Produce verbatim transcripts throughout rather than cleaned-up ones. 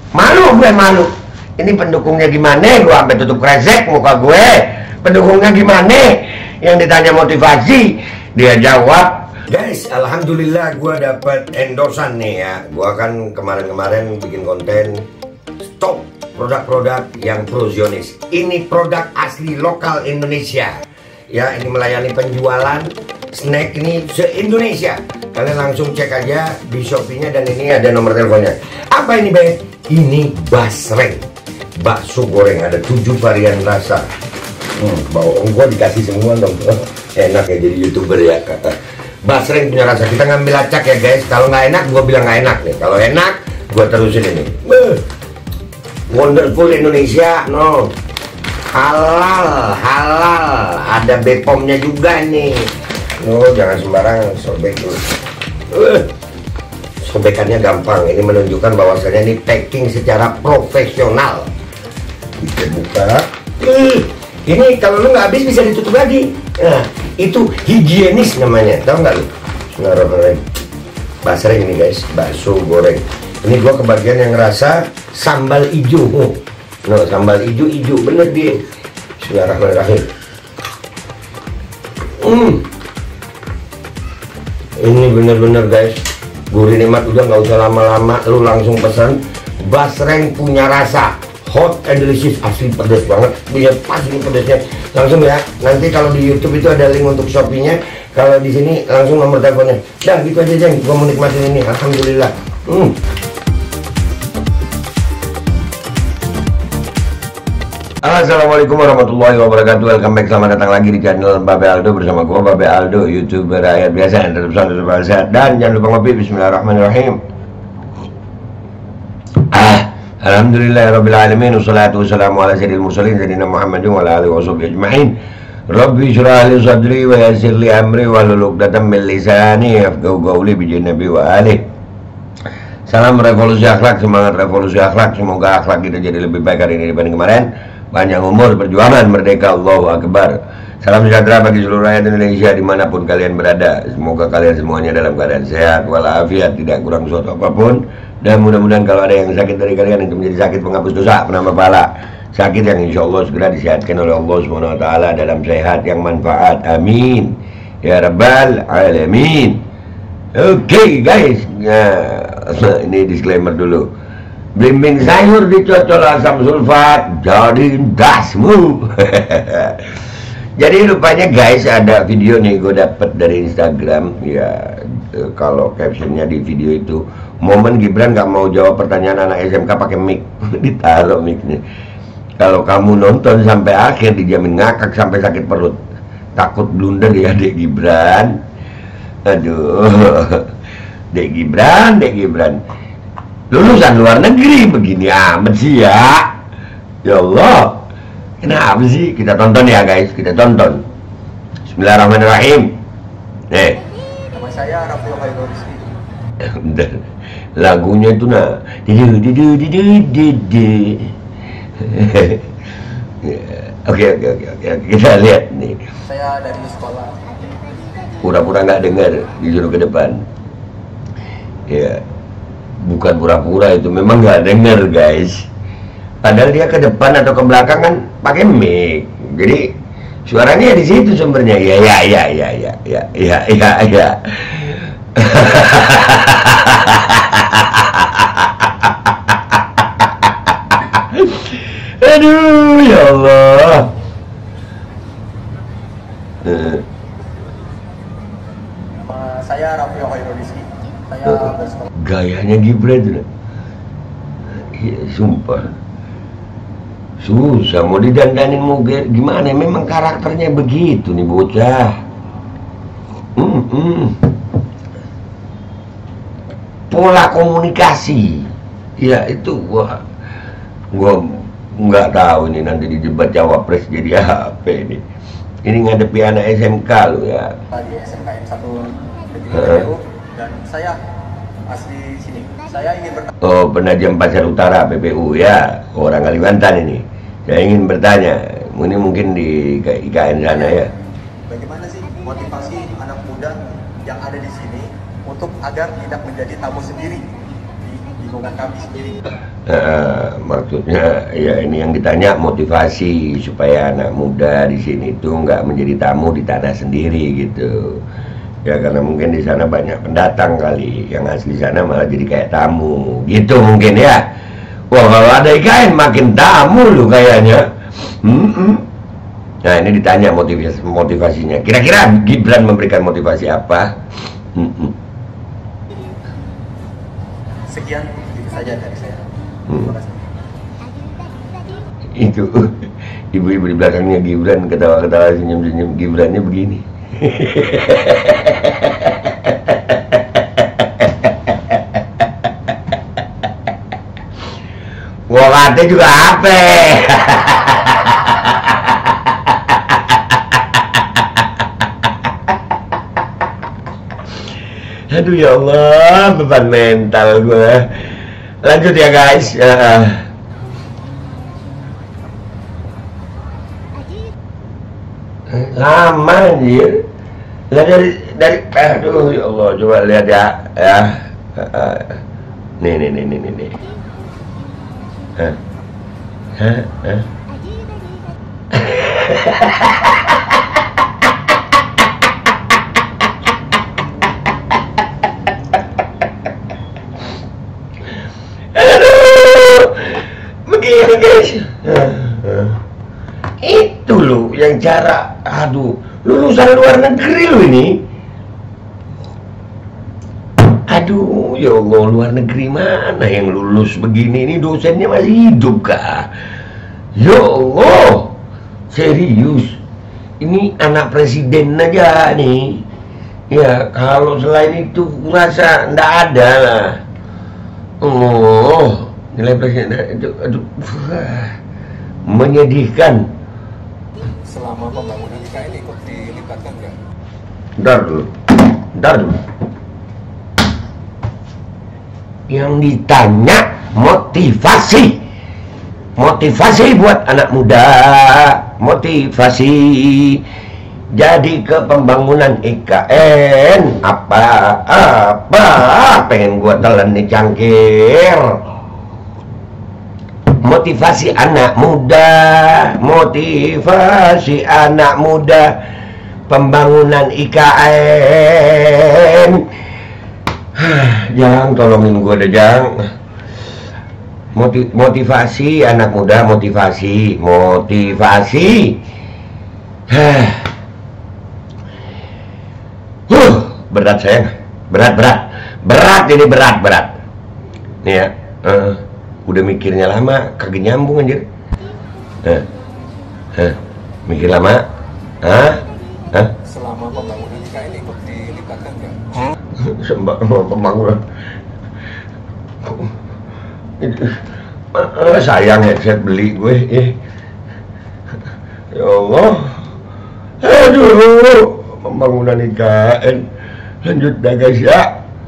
Malu gue, malu. Ini pendukungnya gimana? Gue sampai tutup kresek muka gue. Pendukungnya gimana? Yang ditanya motivasi, dia jawab, guys, alhamdulillah gue dapat endorsan nih ya. Gue kan kemarin-kemarin bikin konten stop produk-produk yang pro Zionis. Ini produk asli lokal Indonesia. Ya, ini melayani penjualan snack ini se-Indonesia. Kalian langsung cek aja di Shopee-nya dan ini ada nomor teleponnya. Apa ini, Be? Ini basreng, bakso goreng, ada tujuh varian rasa. Hmm, bawa gua dikasih semua dong. Enak ya jadi YouTuber ya. Basreng punya rasa. Kita ngambil acak ya guys. Kalau nggak enak, gua bilang nggak enak nih. Kalau enak, gua terusin ini. Beuh. Wonderful Indonesia, no. Halal, halal. Ada B P O M-nya juga nih. No, jangan sembarang sobek dulu. Uh. Sobekannya gampang. Ini menunjukkan bahwasanya ini packing secara profesional. Kita buka. Uh. Ini kalau lu nggak habis bisa ditutup lagi. Nah, itu higienis namanya. Tahu nggak lu? Bismillahirrahmanirrahim. Basreng ini guys, bakso goreng. Ini gua kebagian yang ngerasa sambal hijau. Oh. No, sambal hijau-hijau bener dia. Bismillahirrahmanirrahim. Hmm. Ini bener-bener guys. Gurih nikmat, udah nggak usah lama-lama, lu langsung pesan. Basreng punya rasa hot and delicious, asli pedas banget. Dia pas ini pedasnya. Langsung ya. Nanti kalau di YouTube itu ada link untuk Shopee-nya. Kalau di sini langsung nomor teleponnya. Dah gitu aja Jeng. Gua mau nikmatin ini. Alhamdulillah. Hmm. Assalamualaikum warahmatullahi wabarakatuh. Welcome back, selamat datang lagi di channel Babe Aldo bersama gua Babe Aldo, YouTuber rakyat biasa yang tetap selalu tetap sehat dan jangan lupa ngopi. Bismillahirrahmanirrahim. Ah, alhamdulillahirabbil alamin wassalatu wassalamu ala sayyidil mursalin sayyidina Muhammadin wa ala alihi washabihi ajmain. Rabbi shrah li sadri wa yassir li amri wahlul 'uqdatam min lisani yafqahu qawli bi nabi wa alihi. Salam revolusi akhlak, semangat revolusi akhlak. Semoga akhlak kita jadi lebih baik hari ini dibanding kemarin. Panjang umur, perjuangan, merdeka, Allahu Akbar. Salam sejahtera bagi seluruh rakyat Indonesia dimanapun kalian berada. Semoga kalian semuanya dalam keadaan sehat walafiat, tidak kurang suatu apapun. Dan mudah-mudahan kalau ada yang sakit dari kalian itu menjadi sakit penghapus dosa, penambah pahala. Sakit yang insya Allah segera disehatkan oleh Allah subhanahu wa taala dalam sehat yang manfaat. Amin ya rabbal alamin. Oke okay, guys, nah, ini disclaimer dulu. Blimbing sayur dicocol asam sulfat jadi dasmu. Jadi rupanya guys ada video nih gue dapet dari Instagram ya. E, kalau captionnya di video itu, momen Gibran gak mau jawab pertanyaan anak S M K pakai mic. Ditaruh micnya. Kalau kamu nonton sampai akhir dijamin ngakak sampai sakit perut. Takut blunder ya Dek Gibran. Aduh, Dek Gibran, Dek Gibran, lulusan luar negeri begini amat sih ya. Ya Allah, kenapa sih? Kita tonton ya guys, kita tonton. Bismillahirrahmanirrahim. Nih. Nama saya Raffi Rizky. Bentar, lagunya itu nah. Didu didu didu didu. Oke oke oke oke, kita lihat nih. Saya dari sekolah. Pura-pura nggak dengar, disuruh ke depan. Ya, bukan pura-pura, itu memang nggak dengar guys. Padahal dia ke depan atau ke belakang kan pakai mic, jadi suaranya di situ sumbernya. Ya ya ya ya ya ya ya ya ya. Aduh ya Allah. Saya Raffi Rizky. Saya bersekolah. Gayanya Gibran tuh. Ya, sumpah. Susah mau didandanin mau gimana, memang karakternya begitu nih bocah. Hmm, hmm. Pola komunikasi. Ya itu gua gua nggak tahu ini nanti di debat cawapres jadi apa ini. Ini ngadepi anak S M K lo ya. Di S M K M satu P B U dan saya asli sini. Saya ingin bertanya. Oh, Penajam Pasar Utara P B U ya, orang Kalimantan ini. Saya ingin bertanya, ini mungkin di I K N sana ya. Bagaimana sih motivasi anak muda yang ada di sini untuk agar tidak menjadi tamu sendiri di, di lingkungan kami sendiri. Nah, maksudnya ya ini yang ditanya motivasi supaya anak muda di sini tuh nggak menjadi tamu di tanah sendiri gitu. Ya karena mungkin di sana banyak pendatang kali, yang asli sana malah jadi kayak tamu gitu mungkin ya. Wah kalau ada I K N makin tamu lu kayaknya. Hmm-hmm. Nah ini ditanya motivasi motivasinya. Kira-kira Gibran memberikan motivasi apa? Hmm-hmm. Sekian itu saja dari saya. Hmm. Terima kasih. Itu ibu-ibu di belakangnya Gibran ketawa-ketawa senyum-senyum, Gibrannya begini. Gua kata juga apa? Aduh ya Allah, beban mental gue. Lanjut ya guys. Uh, lama anjir. Lah dari dari aduh ya Allah, coba lihat ya ya. Uh, nih nih nih nih nih. nih. Hah? Hah? Hah? Begini guys, itu loh yang cara, aduh, lulusan luar negeri lo ini. Aduh, ya Allah, luar negeri mana yang lulus begini, ini dosennya masih hidup kah? Ya Allah, serius, ini anak presiden aja nih. Ya kalau selain itu rasa ndak ada lah. Oh, nilai presiden itu, aduh, menyedihkan. Selama pembangunan I K N ikut dilibatkan nggak? Ntar dulu, ntar dulu. Yang ditanya motivasi, motivasi buat anak muda, motivasi jadi ke pembangunan I K N. Apa apa pengen gua telan nih cangkir. Motivasi anak muda, motivasi anak muda, pembangunan I K N. Jang, tolongin gue deh Jang. Motiv motivasi anak muda, motivasi, motivasi. Huh, berat sayang, berat berat, berat ini berat berat. Nih ya, uh, udah mikirnya lama, kagak nyambung anjir. Huh, huh, mikir lama, hah, hah? Selama pembangunan I K N ikut dilibatkan nggak? Sembah pembangunan. Uh, sayang headset beli gue, eh. Ya Allah, aduh, pembangunan I K N. Lanjut dah guys ya.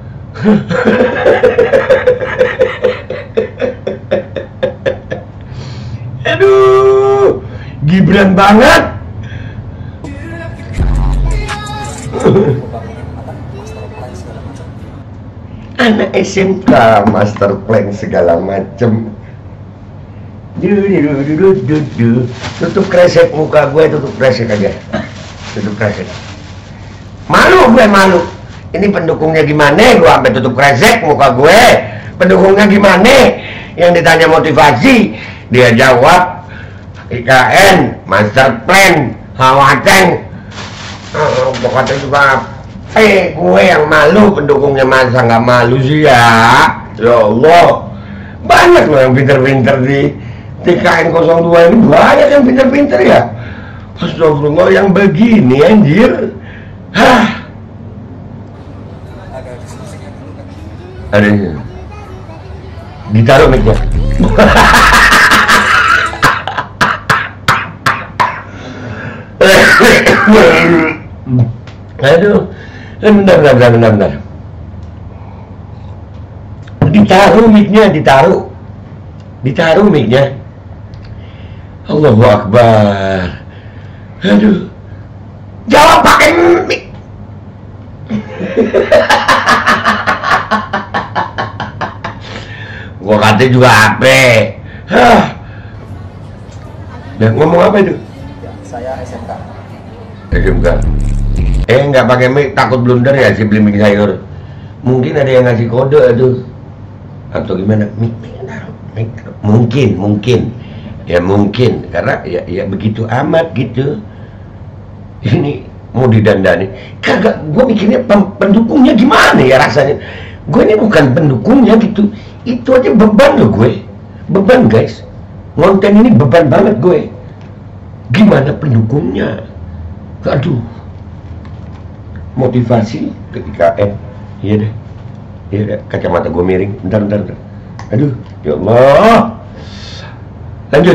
Aduh, Gibran banget. Anak S M K master plan segala macem. Tutup kresek muka gue, tutup kresek aja. Tutup kresek. Malu gue, malu. Ini pendukungnya gimana? Gue sampai tutup kresek muka gue. Pendukungnya gimana? Yang ditanya motivasi, dia jawab I K N, master plan, hawateng. Oh, pokoknya juga. Eh, gue yang malu, pendukungnya masa nggak malu sih ya? Ya Allah, banyak loh yang pinter-pinter di T K N nol dua ini, banyak yang pinter-pinter ya. Astagfirullah, yang begini anjir. Hah? Ada diskusinya dulu kan? Ada ditaruh mic-nya. Aduh, bentar, bentar, bentar, bentar, bentar. Ditaruh mic-nya, ditaruh, ditaruh mic-nya. Allahu Akbar. Aduh, jawab pakai mic. Gua katanya juga H P. Hah. Nah, ngomong apa itu? Ya, saya S M K. S M K. Eh, nggak pakai mic, takut blunder ya si beli mic sayur. Mungkin ada yang ngasih kode aduh. Atau gimana? Mic, mic, mic. Mungkin, mungkin. Ya mungkin, karena ya, ya begitu amat gitu. Ini mau didandani. Kagak, gue mikirnya pendukungnya gimana ya rasanya. Gue ini bukan pendukungnya gitu. Itu aja beban loh gue. Beban guys. Konten ini beban banget gue. Gimana pendukungnya? Aduh. Motivasi ketika eh iya deh. Iya deh, kacamata gue miring. Bentar, bentar, bentar. Aduh, ya Allah. Lanjut.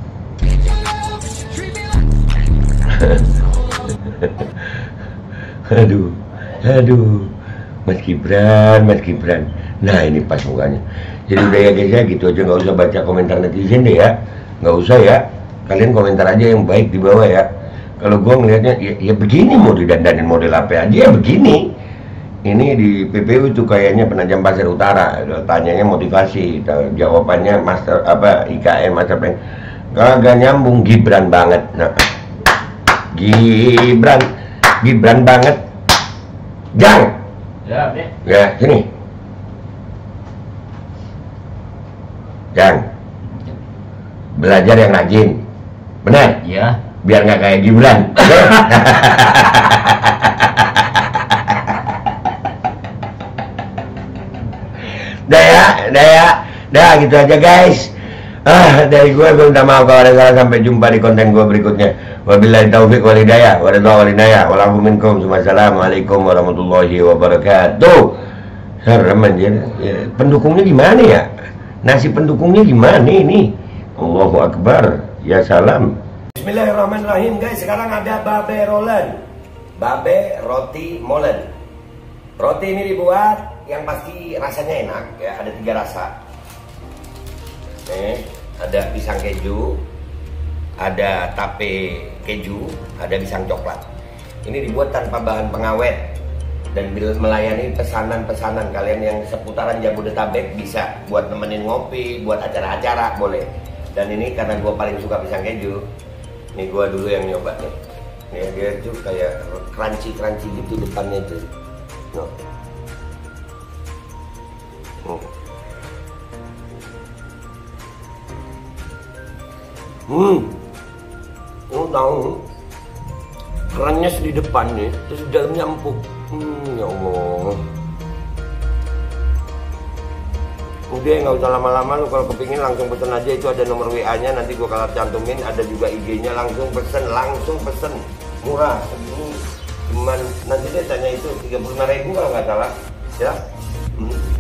Aduh. Aduh. Mas Gibran, Mas Gibran. Nah, ini pas mukanya. Jadi udah ya guys ya, gitu aja, nggak usah baca komentar netizen deh ya, nggak usah ya. Kalian komentar aja yang baik di bawah ya. Kalau gue ngelihatnya ya, ya begini, mau didandanin model H P aja ya begini. Ini di P P U itu kayaknya Penajam Pasir Utara. Tanyanya motivasi, jawabannya master apa I K M master plan. Kagak nyambung, Gibran banget. Nah, Gibran, Gibran banget. Jang. Ya, Nek. Ya, sini. Jang, belajar yang rajin, benar? Ya. Biar nggak kayak Gibran. Dah ya, dah ya, dah gitu aja guys. Ah, dari gue gue minta maaf kalau ada salah. Sampai jumpa di konten gue berikutnya. Wabillahi taufiq wal hidayah, waridha wal hidayah, walafu minkum. Wassalamualaikum warahmatullahi wabarakatuh. Serem anjir. Ya, pendukungnya gimana ya? Nasi pendukungnya gimana ini? Allahu Akbar. Ya salam. Bismillahirrahmanirrahim guys. Sekarang ada babe rolen. Babe roti molen. Roti ini dibuat yang pasti rasanya enak ya. Ada tiga rasa. Nih, ada pisang keju, ada tape keju, ada pisang coklat. Ini dibuat tanpa bahan pengawet. Dan bila melayani pesanan-pesanan kalian yang seputaran Jabodetabek, bisa buat nemenin ngopi, buat acara-acara boleh. Dan ini karena gue paling suka pisang keju, ini gue dulu yang nyoba nih. Nih dia tuh kayak crunchy-crunchy gitu depannya tuh. No. Hmm. Hmm. Oh tahu. Kerannya di depannya, terus di dalamnya empuk. Hmm, ya Allah. Udah nggak usah lama-lama, lu kalau kepingin langsung pesen aja. Itu ada nomor W A-nya, nanti gua kalau cantumin. Ada juga I G-nya, langsung pesen, langsung pesen. Murah, segini. Cuman nanti dia tanya itu tiga puluh lima ribu kalau nggak salah. Ya. Hmm.